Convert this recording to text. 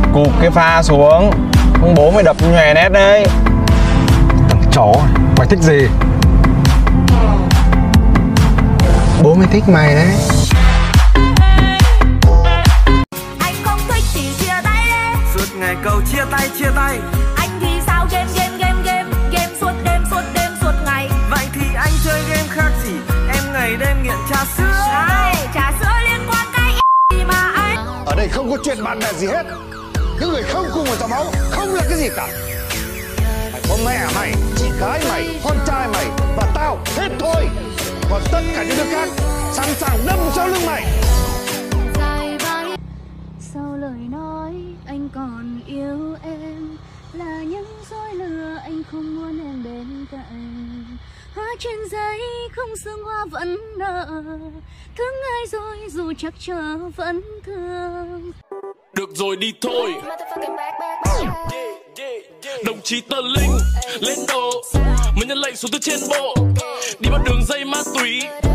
Cụp cái pha xuống, không bố mày đập nhòe nét đấy. Thằng chó, mày thích gì? Bố mày thích mày đấy. Anh không thích thì chia tay đi. Suốt ngày cầu chia tay. Anh thì sao game suốt đêm suốt ngày. Vậy thì anh chơi game khác gì? Em ngày đêm nghiện trà sữa. Này, trà sữa liên quan cái gì mà anh? Ở đây không có chuyện bạn bè gì hết. Những người không cùng một dòng máu không là cái gì cả. Mày có mẹ mày, chị gái mày, con trai mày và tao hết thôi. Còn tất cả những đứa khác sẵn sàng đâm sau lưng mày. Sau lời nói anh còn yêu em là những dối lừa, anh không muốn em bên cạnh. Hoa trên giấy không sương hoa vẫn nở, thương ai rồi dù chắc chờ vẫn thương. Được rồi đi thôi. Đồng chí Tờ Linh lên đồ, mới nhận lệnh xuống từ trên bộ, đi vào đường dây ma túy.